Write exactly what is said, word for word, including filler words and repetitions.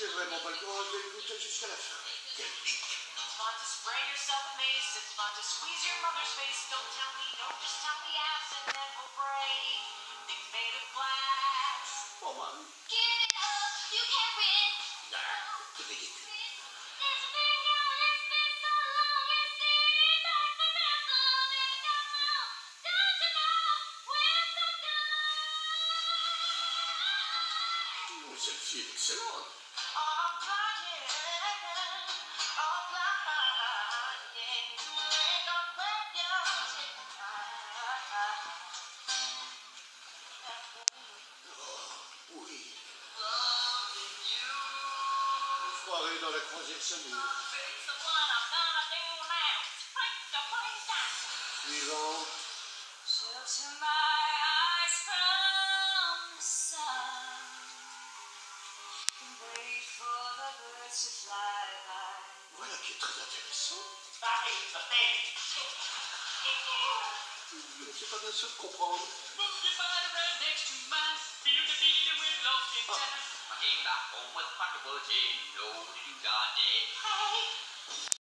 J'ai vraiment pas le courage de l'écouter jusqu'à la fin. Quel hic. It's fun to spray yourself with mace. It's fun to squeeze your mother's face. Don't tell me no, just tell me yes, and then we'll pray. Things made of glass. Oh man. Give it up, you can't win. Ah, c'est ridicule. There's a thing out, it's been so long, it seems like the best of it got through. Don't you know we're so good? Oh, celle-ci est excellente. I'm trying, I'm trying to make a question. Oh, oui. Loving you. Une soirée dans la croisière Samuel. It's the one I'm gonna do now. Break the place down. Suivant. Shelter my eyes from the sun and wait for the birds to fly by. Voilà qui est très intéressant. Paris, the thing. Je ne suis pas bien sûr de comprendre. Move your body right next to mine. Feel the beat and we're lost in time. I came back home with pocketbooks in. No, you got it. Hey.